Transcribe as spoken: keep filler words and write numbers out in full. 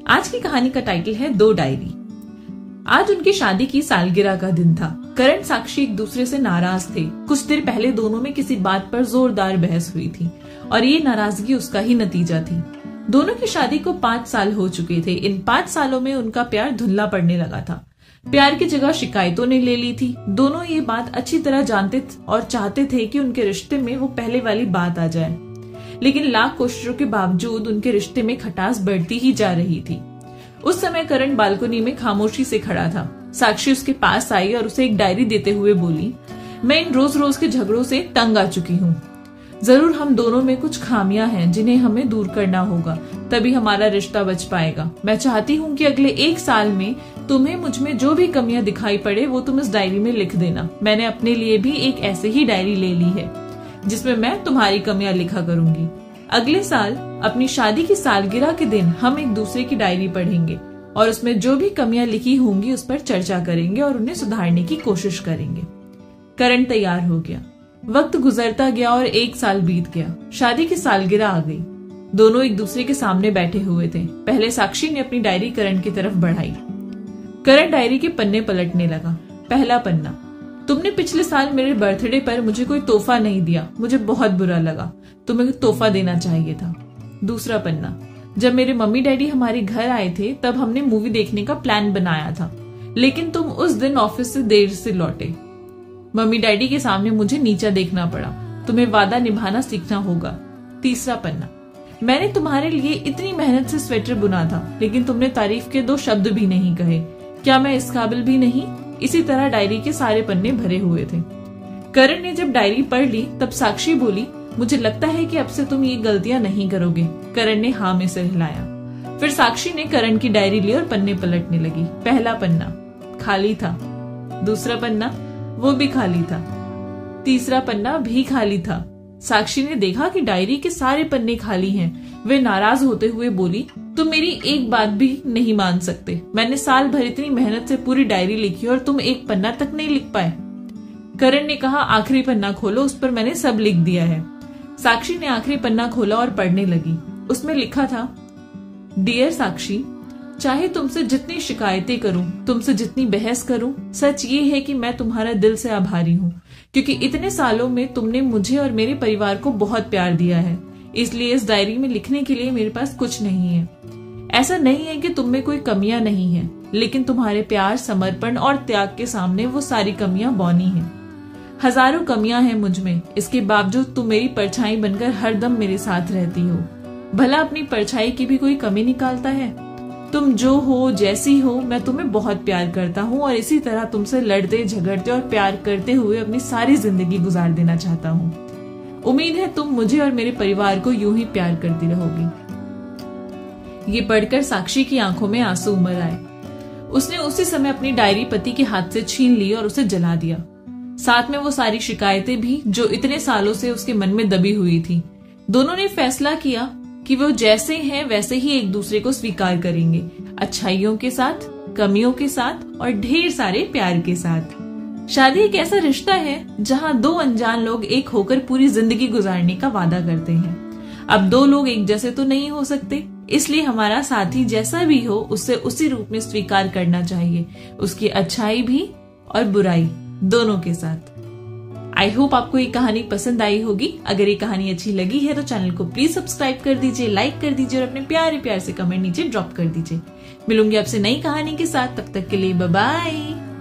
आज की कहानी का टाइटल है दो डायरी। आज उनकी शादी की सालगिरह का दिन था। करण साक्षी एक दूसरे से नाराज थे। कुछ देर पहले दोनों में किसी बात पर जोरदार बहस हुई थी और ये नाराजगी उसका ही नतीजा थी। दोनों की शादी को पांच साल हो चुके थे। इन पांच सालों में उनका प्यार धुंधला पड़ने लगा था। प्यार की जगह शिकायतों ने ले ली थी। दोनों ये बात अच्छी तरह जानते और चाहते थे कि उनके रिश्ते में वो पहले वाली बात आ जाए, लेकिन लाख कोशिशों के बावजूद उनके रिश्ते में खटास बढ़ती ही जा रही थी। उस समय करण बालकनी में खामोशी से खड़ा था। साक्षी उसके पास आई और उसे एक डायरी देते हुए बोली, मैं इन रोज रोज के झगड़ों से तंग आ चुकी हूँ। जरूर हम दोनों में कुछ खामियां हैं जिन्हें हमें दूर करना होगा, तभी हमारा रिश्ता बच पाएगा। मैं चाहती हूँ कि अगले एक साल में तुम्हें मुझ में जो भी कमियां दिखाई पड़े वो तुम इस डायरी में लिख देना। मैंने अपने लिए भी एक ऐसे ही डायरी ले ली है जिसमें मैं तुम्हारी कमियां लिखा करूंगी। अगले साल अपनी शादी की सालगिरह के दिन हम एक दूसरे की डायरी पढ़ेंगे और उसमें जो भी कमियां लिखी होंगी उस पर चर्चा करेंगे और उन्हें सुधारने की कोशिश करेंगे। करण तैयार हो गया। वक्त गुजरता गया और एक साल बीत गया। शादी की सालगिरह आ गई। दोनों एक दूसरे के सामने बैठे हुए थे। पहले साक्षी ने अपनी डायरी करण की तरफ बढ़ाई। करण डायरी के पन्ने पलटने लगा। पहला पन्ना, तुमने पिछले साल मेरे बर्थडे पर मुझे कोई तोहफा नहीं दिया, मुझे बहुत बुरा लगा। तुम्हें तोहफा देना चाहिए था। दूसरा पन्ना, जब मेरे मम्मी डैडी हमारे घर आए थे तब हमने मूवी देखने का प्लान बनाया था, लेकिन तुम उस दिन ऑफिस से देर से लौटे। मम्मी डैडी के सामने मुझे नीचा देखना पड़ा। तुम्हें वादा निभाना सीखना होगा। तीसरा पन्ना, मैंने तुम्हारे लिए इतनी मेहनत से स्वेटर बुना था, लेकिन तुमने तारीफ के दो शब्द भी नहीं कहे। क्या मैं इस काबिल भी नहीं? इसी तरह डायरी के सारे पन्ने भरे हुए थे। करण ने जब डायरी पढ़ ली तब साक्षी बोली, मुझे लगता है कि अब से तुम ये गलतियां नहीं करोगे। करण ने हाँ में सिर हिलाया। फिर साक्षी ने करण की डायरी ली और पन्ने पलटने लगी। पहला पन्ना खाली था। दूसरा पन्ना वो भी खाली था। तीसरा पन्ना भी खाली था। साक्षी ने देखा कि डायरी के सारे पन्ने खाली हैं। वे नाराज होते हुए बोली, तुम मेरी एक बात भी नहीं मान सकते। मैंने साल भर इतनी मेहनत से पूरी डायरी लिखी और तुम एक पन्ना तक नहीं लिख पाए। करण ने कहा, आखिरी पन्ना खोलो, उस पर मैंने सब लिख दिया है। साक्षी ने आखिरी पन्ना खोला और पढ़ने लगी। उसमें लिखा था, डियर साक्षी, चाहे तुमसे जितनी शिकायतें करूं, तुमसे जितनी बहस करूं, सच ये है कि मैं तुम्हारा दिल से आभारी हूं, क्योंकि इतने सालों में तुमने मुझे और मेरे परिवार को बहुत प्यार दिया है। इसलिए इस डायरी में लिखने के लिए मेरे पास कुछ नहीं है। ऐसा नहीं है कि तुम में कोई कमियां नहीं है, लेकिन तुम्हारे प्यार, समर्पण और त्याग के सामने वो सारी कमियां बौनी हैं। हजारों कमियां हैं मुझ में, इसके बावजूद तुम मेरी परछाई बनकर हरदम मेरे साथ रहती हो। भला अपनी परछाई की भी कोई कमी निकालता है? तुम जो हो, जैसी हो, मैं तुम्हें बहुत प्यार करता हूँ और इसी तरह तुमसे लड़ते, झगड़ते और प्यार करते हुए अपनी सारी जिंदगी गुजार देना चाहता हूँ। उम्मीद है तुम मुझे और मेरे परिवार को यूं ही प्यार करती रहोगी। ये पढ़कर साक्षी की आंखों में आंसू उमड़ आए। उसने उसी समय अपनी डायरी पति के हाथ से छीन ली और उसे जला दिया। साथ में वो सारी शिकायतें भी जो इतने सालों से उसके मन में दबी हुई थी। दोनों ने फैसला किया कि वो जैसे हैं वैसे ही एक दूसरे को स्वीकार करेंगे, अच्छाइयों के साथ, कमियों के साथ और ढेर सारे प्यार के साथ। शादी एक ऐसा रिश्ता है जहां दो अनजान लोग एक होकर पूरी जिंदगी गुजारने का वादा करते हैं। अब दो लोग एक जैसे तो नहीं हो सकते, इसलिए हमारा साथी जैसा भी हो उससे उसी रूप में स्वीकार करना चाहिए, उसकी अच्छाई भी और बुराई दोनों के साथ। आई होप आपको ये कहानी पसंद आई होगी। अगर ये कहानी अच्छी लगी है तो चैनल को प्लीज सब्सक्राइब कर दीजिए, लाइक कर दीजिए और अपने प्यारे प्यार से कमेंट नीचे ड्रॉप कर दीजिए। मिलूंगी आपसे नई कहानी के साथ, तब तक के लिए बाय बाय।